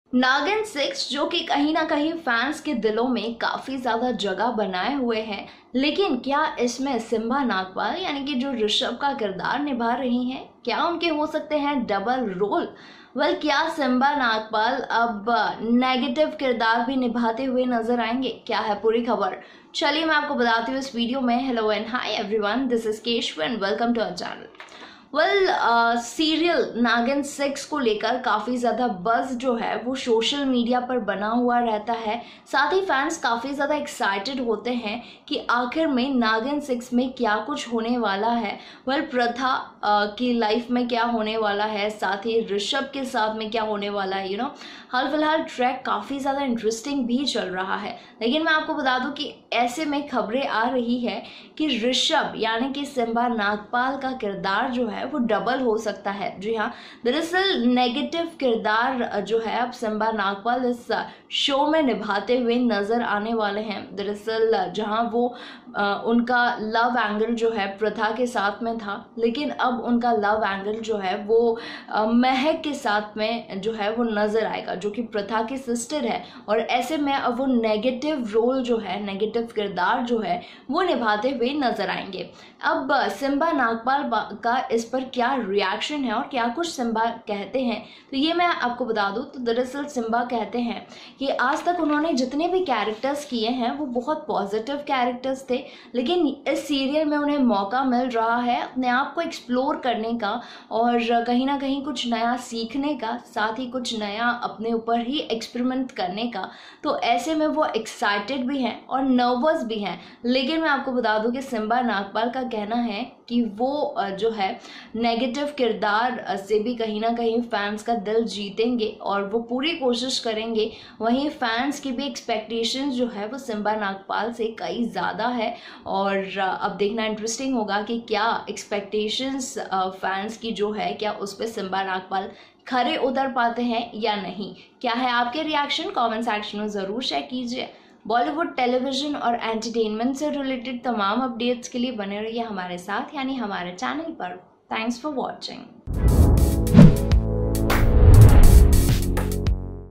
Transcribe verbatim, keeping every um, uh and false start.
नागिन सिक्स जो कि कहीं ना कहीं फैंस के दिलों में काफी ज्यादा जगह बनाए हुए हैं, लेकिन क्या इसमें सिम्बा नागपाल यानी कि जो ऋषभ का किरदार निभा रही हैं, क्या उनके हो सकते हैं डबल रोल? वेल well, क्या सिम्बा नागपाल अब नेगेटिव किरदार भी निभाते हुए नजर आएंगे? क्या है पूरी खबर, चलिए मैं आपको बताती हूँ इस वीडियो में। Hello and hi everyone, this is Keshav and welcome to our channel. Well serial Naagin six को लेकर काफ़ी ज़्यादा बज़ जो है वो सोशल मीडिया पर बना हुआ रहता है। साथ ही फैंस काफ़ी ज़्यादा एक्साइटेड होते हैं कि आखिर में नागिन सिक्स में क्या कुछ होने वाला है। वेल well, प्रथा uh, की लाइफ में क्या होने वाला है, साथ ही ऋषभ के साथ में क्या होने वाला है। यू नो हाल फिलहाल ट्रैक काफ़ी ज़्यादा इंटरेस्टिंग भी चल रहा है, लेकिन मैं आपको बता दूं कि ऐसे में खबरें आ रही है कि ऋषभ यानी कि सिम्बा नागपाल का किरदार जो है वो डबल हो सकता है। जी हाँ, दरअसल नेगेटिव किरदार जो है अब सिम्बा नागपाल इस शो में निभाते हुए नजर आने वाले हैं। दरअसल जहां वो आ, उनका लव एंगल जो है प्रथा के साथ में था, लेकिन अब उनका लव एंगल जो है वो आ, महक के साथ में जो है वो नजर आएगा, जो कि प्रथा की सिस्टर है। और ऐसे में अब वो नेगेटिव रोल जो है, नेगेटिव किरदार जो है वो निभाते हुए नजर आएंगे। अब सिम्बा नागपाल का इस पर क्या रिएक्शन है और क्या कुछ सिम्बा कहते हैं, तो ये मैं आपको बता दूं। तो दरअसल सिम्बा कहते हैं कि आज तक उन्होंने जितने भी कैरेक्टर्स किए हैं वो बहुत पॉजिटिव कैरेक्टर्स थे, लेकिन इस सीरियल में उन्हें मौका मिल रहा है अपने आप को एक्सप्लोर करने का और कहीं ना कहीं कुछ नया सीखने का, साथ ही कुछ नया अपने ऊपर ही एक्सपेरिमेंट करने का। तो ऐसे में वो एक्साइटेड भी हैं और नर्वस भी हैं। लेकिन मैं आपको बता दूं कि सिम्बा नागपाल का कहना है कि वो जो है नेगेटिव किरदार से भी कहीं ना कहीं फैंस का दिल जीतेंगे और वो पूरी कोशिश करेंगे। वहीं फैंस की भी एक्सपेक्टेशंस जो है वो सिम्बा नागपाल से कई ज़्यादा है और अब देखना इंटरेस्टिंग होगा कि क्या एक्सपेक्टेशंस फैंस की जो है, क्या उस पर सिम्बा नागपाल खरे उतर पाते हैं या नहीं। क्या है आपके रिएक्शन, कमेंट सेक्शन में ज़रूर शेयर कीजिए। बॉलीवुड, टेलीविजन और एंटरटेनमेंट से रिलेटेड तमाम अपडेट्स के लिए बने रहिए हमारे साथ, यानी हमारे चैनल पर। Thanks for watching.